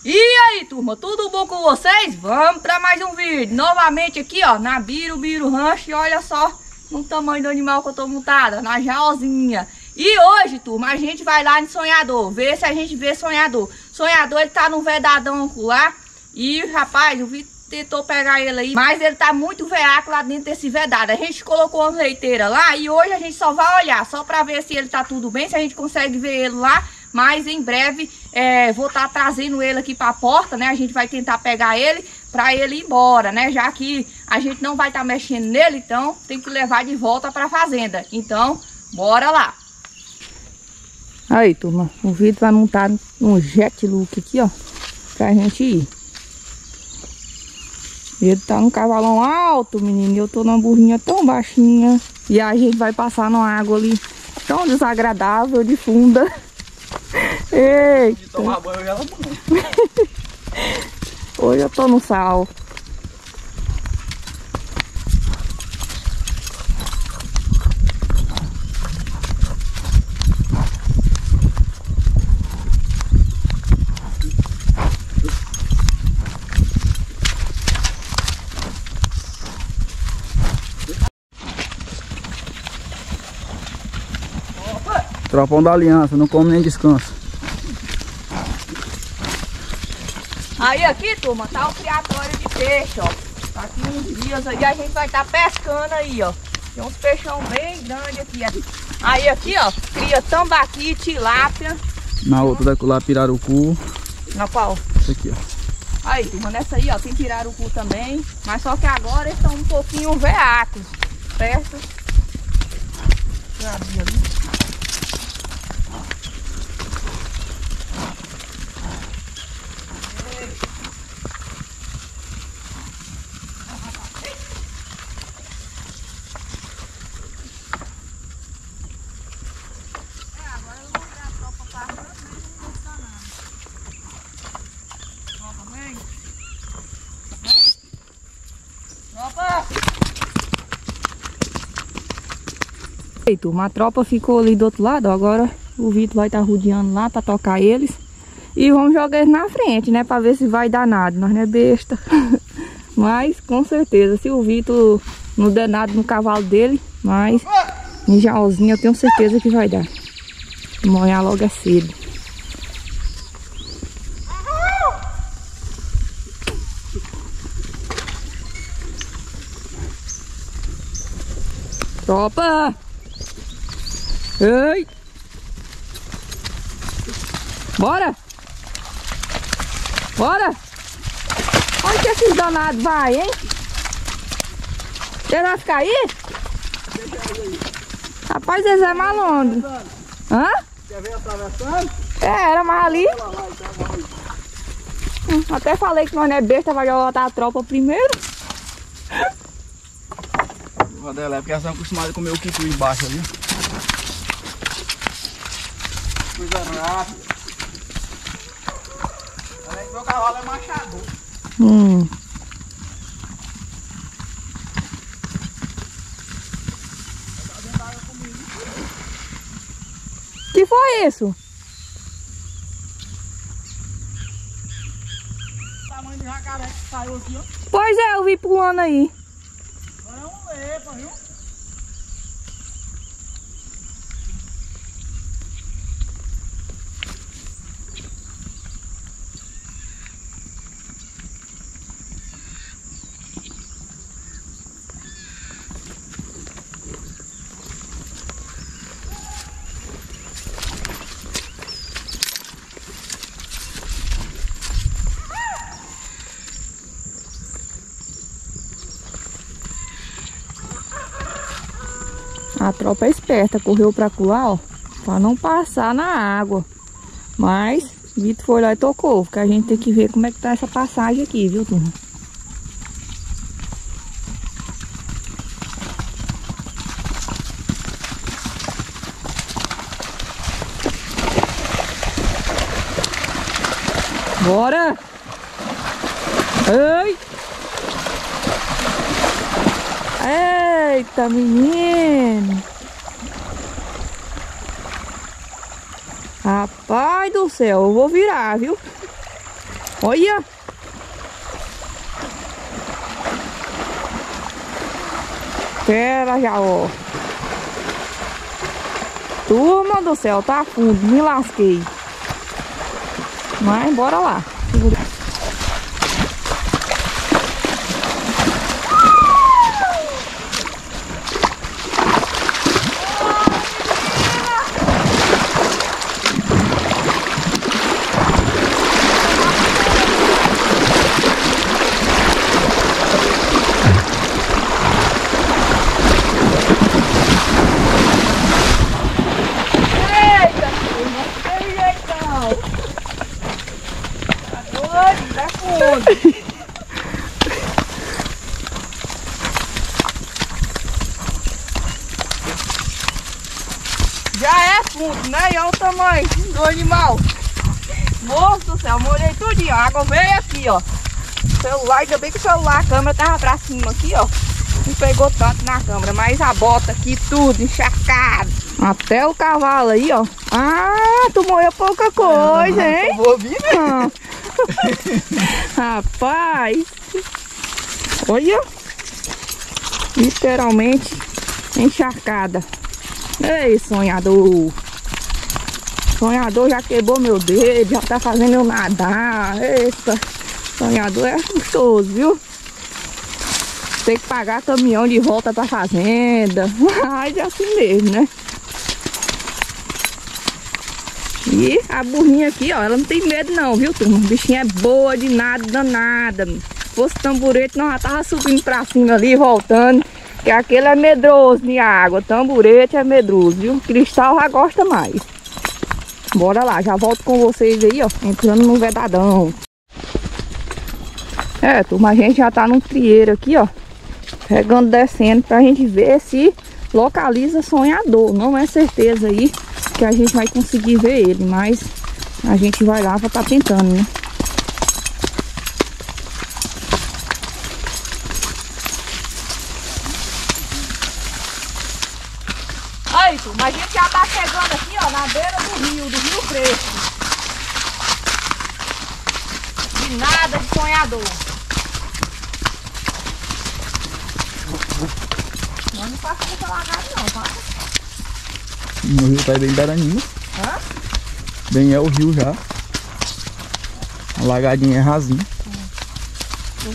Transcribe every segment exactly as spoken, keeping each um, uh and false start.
E aí, turma, tudo bom com vocês? Vamos para mais um vídeo. Novamente aqui, ó, na Birubiru Rancho. E olha só no tamanho do animal que eu tô montada, na jaozinha. E hoje, turma, a gente vai lá no Sonhador, ver se a gente vê Sonhador. Sonhador, ele tá num vedadão lá. E, rapaz, o Vitor tentou pegar ele aí, mas ele tá muito veaco lá dentro desse vedado. A gente colocou uma leiteira lá e hoje a gente só vai olhar, só pra ver se ele tá tudo bem, se a gente consegue ver ele lá. Mas em breve é, vou estar tá trazendo ele aqui para a porta, né? A gente vai tentar pegar ele para ele ir embora, né? Já que a gente não vai estar tá mexendo nele, então tem que levar de volta para a fazenda. Então, bora lá. Aí, turma, o Vitor vai montar um jet look aqui, ó, pra gente ir. Ele tá num cavalão alto, menino, e eu tô numa burrinha tão baixinha. E a gente vai passar numa água ali tão desagradável de funda. Eita. De tomar banho, ela hoje eu tô no sal. Tropão da Aliança, não come nem descansa. Aí aqui, turma, tá o criatório de peixe, ó. Tá aqui uns dias aí, a gente vai estar tá pescando aí, ó. Tem uns peixão bem grandes aqui. Aí aqui, ó, cria tambaqui, tilápia. Na outra daqui lá, pirarucu. Na qual? Essa aqui, ó. Aí, turma, nessa aí, ó, tem pirarucu também. Mas só que agora eles estão um pouquinho veacos. Perto. Deixa eu abrir ali. Aí, turma, a tropa ficou ali do outro lado, ó. Agora o Vitor vai estar tá rodeando lá para tocar eles. E vamos jogar eles na frente, né? Para ver se vai dar nada. Nós não é besta. Mas, com certeza, se o Vitor não der nada no cavalo dele, mas em jaozinho eu tenho certeza que vai dar. Molhar logo é cedo. Tropa! Ei! Bora! Bora! Onde que esses danados vai, hein? Ele vai ficar aí? Rapaz, eles é malandro. Hã? Quer ver atravessando? É, era mais ali. Hum, até falei que nós não é besta, vai botar a tropa primeiro. Dela é porque elas estão acostumadas a comer o quitu embaixo ali. Coisa rápida. Além que meu cavalo é machado. Hum. Que foi isso? O tamanho de jacaré que saiu aqui, ó. Pois é, eu vi pulando aí. Epa, viu? A tropa é esperta, correu pra colar, ó, pra não passar na água. Mas Vitor foi lá e tocou, porque a gente tem que ver como é que tá essa passagem aqui, viu, turma? Bora! Ei! Eita, menino! Rapaz do céu, eu vou virar, viu? Olha! Pera já, ó. Turma do céu, tá fundo, me lasquei. Mas bora lá. Já é fundo, né? E olha o tamanho do animal. Moço do céu, molhei tudinho. A água veio aqui, ó. O celular, ainda bem que o celular, a câmera tava pra cima aqui, ó. Não pegou tanto na câmera, mas a bota aqui tudo encharcado. Até o cavalo aí, ó. Ah, tu molhou pouca coisa, ah, hein? Vou vir, né? Ah. Rapaz. Olha. Literalmente encharcada. Ei, sonhador. Sonhador já quebrou meu dedo, já tá fazendo eu nadar. Eita, sonhador é gostoso, viu? Tem que pagar caminhão de volta pra fazenda. Mas é assim mesmo, né? E a burrinha aqui, ó, ela não tem medo não, viu, turma? A bichinha é boa de nada, danada. Se fosse tamburete, nós já tava subindo pra cima ali, voltando. Que aquele é medroso de água. Tamburete é medroso, viu? Cristal já gosta mais. Bora lá, já volto com vocês aí, ó. Entrando no vedadão. É, turma, a gente já tá num trieiro aqui, ó. Pegando, descendo, pra gente ver se localiza sonhador. Não é certeza aí que a gente vai conseguir ver ele, mas a gente vai lá pra tá tentando, né? Aí, turma, a gente já tá chegando aqui, ó, na beira do rio, do Rio Fresco. De nada de sonhador. Não, não passa muita lagada não, tá? O rio tá bem baraninho. Hã? Bem é o rio já. A lagadinha é rasinha. Hum.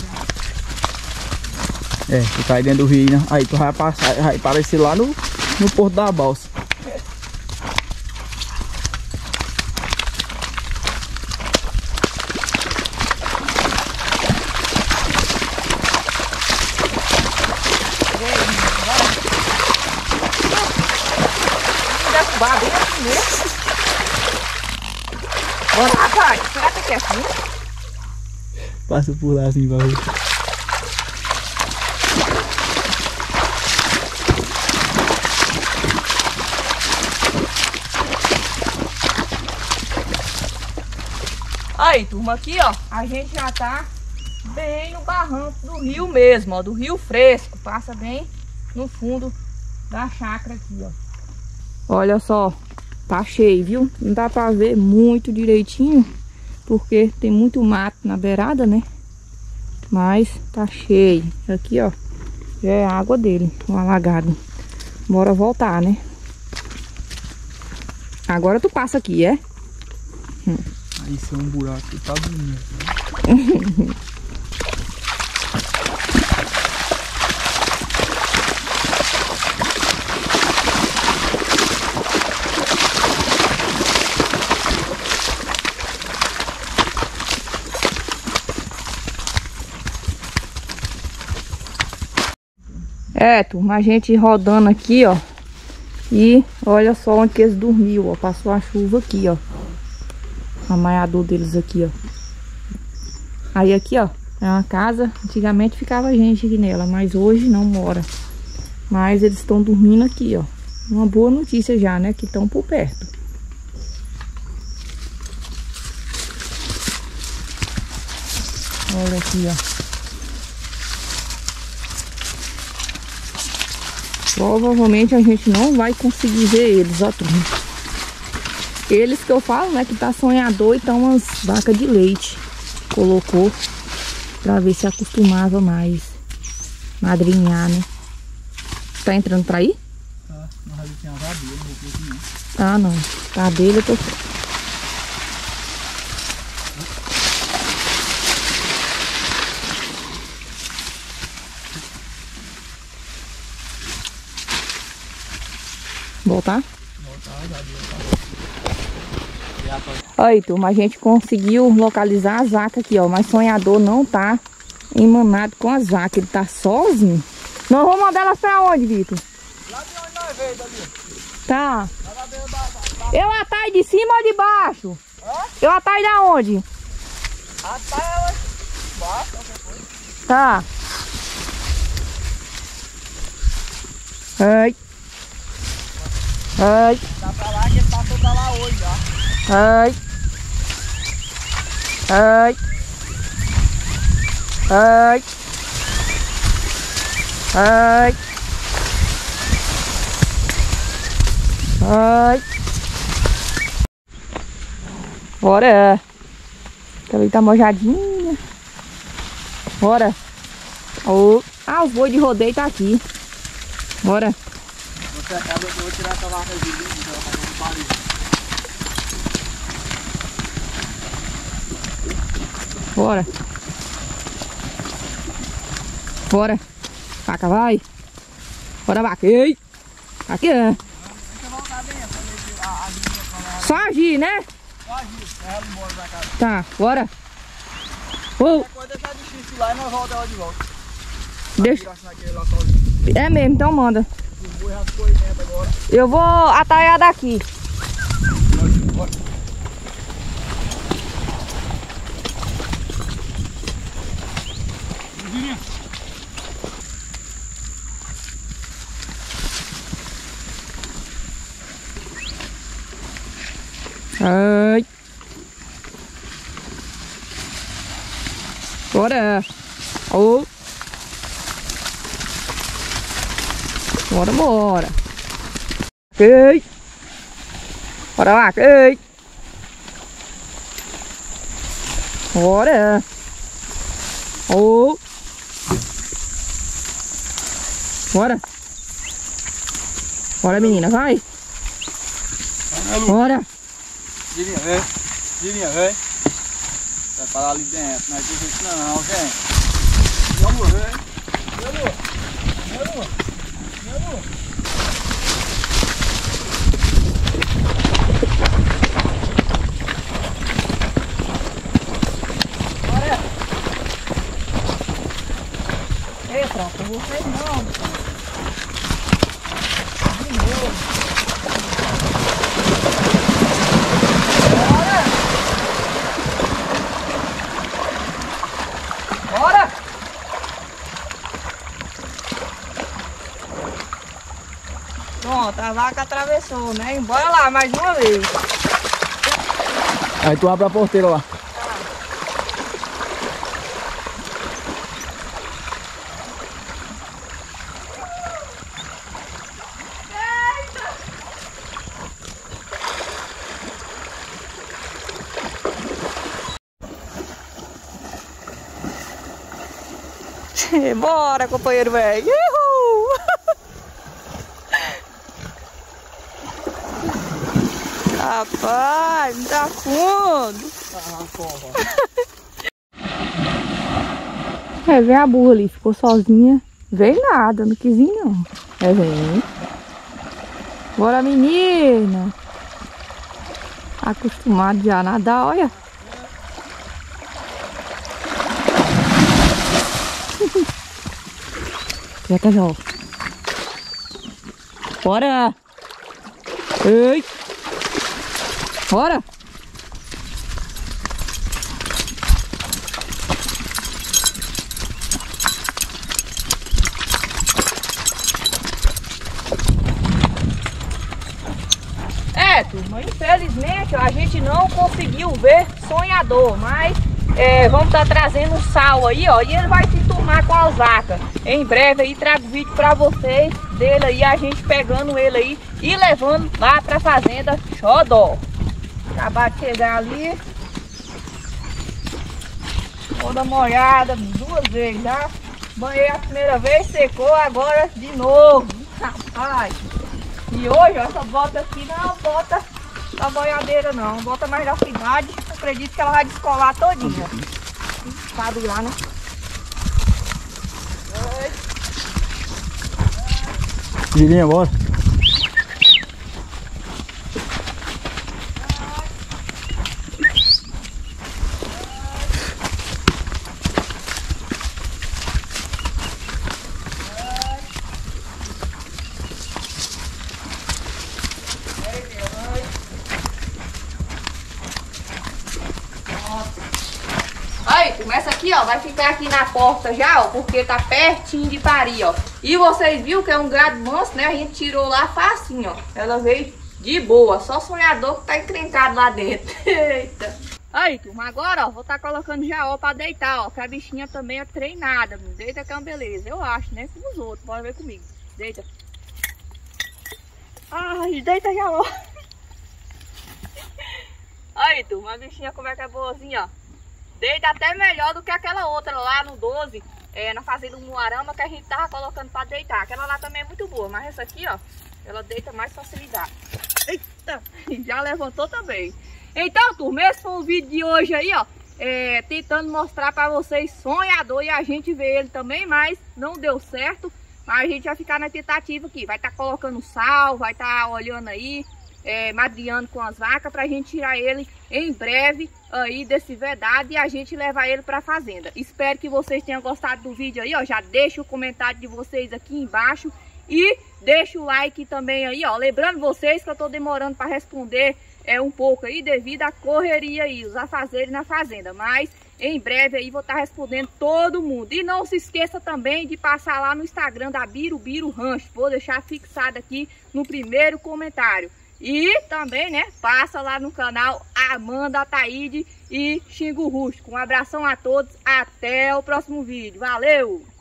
É, tu cai dentro do rio, né? Aí tu vai passar, vai aparecer lá no, no Porto da Balsa. Derrubar bem assim mesmo. Bora, rapaz, será que é assim? Passa por lá assim, vai. Aí, turma, aqui, ó, a gente já tá bem no barranco do rio mesmo, ó, do Rio Fresco. Passa bem no fundo da chácara aqui, ó. Olha só, tá cheio, viu? Não dá pra ver muito direitinho, porque tem muito mato na beirada, né? Mas tá cheio. Aqui, ó, já é a água dele, o alagado. Bora voltar, né? Agora tu passa aqui, é? Hum. Aí isso é um buraco que tá bonito, né? É, turma, a gente rodando aqui, ó. E olha só onde que eles dormiam, ó. Passou a chuva aqui, ó. O amanhador deles aqui, ó. Aí aqui, ó, é uma casa. Antigamente ficava gente aqui nela, mas hoje não mora. Mas eles estão dormindo aqui, ó. Uma boa notícia já, né? Que estão por perto. Olha aqui, ó. Provavelmente a gente não vai conseguir ver eles, ó, turma. Eles que eu falo, né, que tá sonhador e tá umas vacas de leite. colocou pra ver se acostumava mais. Madrinhar, né? Tá entrando pra aí? Tá, mas ali tem as abelhas, não vou aqui não. Ah, não. Tá abelha, eu tô... Voltar? Voltar, as abelhas, tá? Aí, turma, a gente conseguiu localizar as vacas aqui, ó. Mas Sonhador não tá emanado com as vacas. Ele tá sozinho. Nós vamos mandar elas pra onde, Vitor? Lá de onde nós veio, Dali? Tá. Lá na beira da... da, da... Eu atrás de cima ou de baixo? Hã? Eu atrás da onde? Até ela... Baixo, qualquer coisa. Tá. Ai. Ai. Dá pra lá que ele passou pra lá hoje já. Ai. Ai. Ai. Ai. Ai. Bora. Também tá mojadinha. Bora. Oh. Ah, os boi de rodeio tá aqui. Bora. Você acaba, eu vou tirar essa vaca de livro, então ela vai dar um barulho. Bora. Bora. Vaca, vai. Bora, vaca. Ei. Aqui, é. Deixa eu voltar dentro, pra ver se a, a linha pra lá. Só agir, né? Só agir, ela embora pra casa. Tá, bora. Oh. Qualquer coisa deixar difícil lá e nós voltamos ela de volta. Deixa. Tirar naquele lá sozinho. É mesmo, então manda. Os boi já ficou aí dentro agora. Eu vou atalhar daqui. Bora. Ai. Bora. Oh. Bora, bora. Ei. Bora lá, ei. Bora. Oh. Bora. Bora, menina, vai. Bora. Girinha, vem. Girinha, vem. Vai parar ali dentro. Não é que isso não, gente. Vamos, vem. Vamos. Vamos. Vamos. Bora. Ei, pronto, vocês não. De novo. Bora! Pronto, a vaca atravessou, né? Bora lá, mais uma vez. Aí tu abre a porteira lá. Bora, companheiro velho. Uhul! Rapaz, não tá fundo. Ah, porra. É, vem a burra ali, ficou sozinha. Veio nada, não quis ir não. É, vem. Bora, menina. Acostumado já a nadar, olha. Já tá já. Bora! Ei! Bora! É, turma, infelizmente a gente não conseguiu ver Sonhador, mas é, vamos estar tá trazendo um sal aí, ó, e ele vai se turmar com as vacas. Em breve aí trago vídeo pra vocês dele aí, a gente pegando ele aí e levando lá pra fazenda Xodó. Acabar de chegar ali. Toda molhada, duas vezes já. Banhei a primeira vez, secou, agora de novo. Rapaz. E hoje, ó, essa bota aqui não é uma bota da boiadeira não, bota mais da cidade. Acredito que ela vai descolar todinha. Tá durar, né? Girinha, bora. Aí, começa aqui, ó, vai ficar aqui na porta já, ó, porque tá pertinho de parir, ó. E vocês viram que é um gado manso, né? A gente tirou lá facinho, ó. Ela veio de boa, só sonhador que tá encrencado lá dentro. Eita. Aí, turma, agora, ó, vou tá colocando já, ó, pra deitar, ó, que a bichinha também é treinada. Deita que é uma beleza, eu acho, né? Com os outros, bora ver comigo. Deita. Ai, deita já, ó. Aí, turma, a bichinha como é que é boazinha, ó. Deita até melhor do que aquela outra lá no doze, é, na fazenda do Muarama, que a gente tava colocando pra deitar. Aquela lá também é muito boa, mas essa aqui, ó, ela deita mais facilidade. Eita, já levantou também. Então, turma, esse foi o vídeo de hoje aí, ó, é, tentando mostrar pra vocês sonhador, e a gente vê ele também, mas não deu certo. Mas a gente vai ficar na tentativa aqui, vai estar tá colocando sal, vai estar tá olhando aí, É, madriando com as vacas pra gente tirar ele em breve aí desse vedado e a gente levar ele pra fazenda. Espero que vocês tenham gostado do vídeo aí, ó. Já deixa o comentário de vocês aqui embaixo e deixa o like também aí, ó. Lembrando vocês que eu tô demorando pra responder é, um pouco aí devido à correria aí, os afazeres na fazenda. Mas em breve aí vou estar tá respondendo todo mundo. E não se esqueça também de passar lá no Instagram da Birubiru Rancho. Vou deixar fixado aqui no primeiro comentário. E também, né, passa lá no canal Amanda Ataíde e Xingu Rústico. Um abração a todos, até o próximo vídeo. Valeu!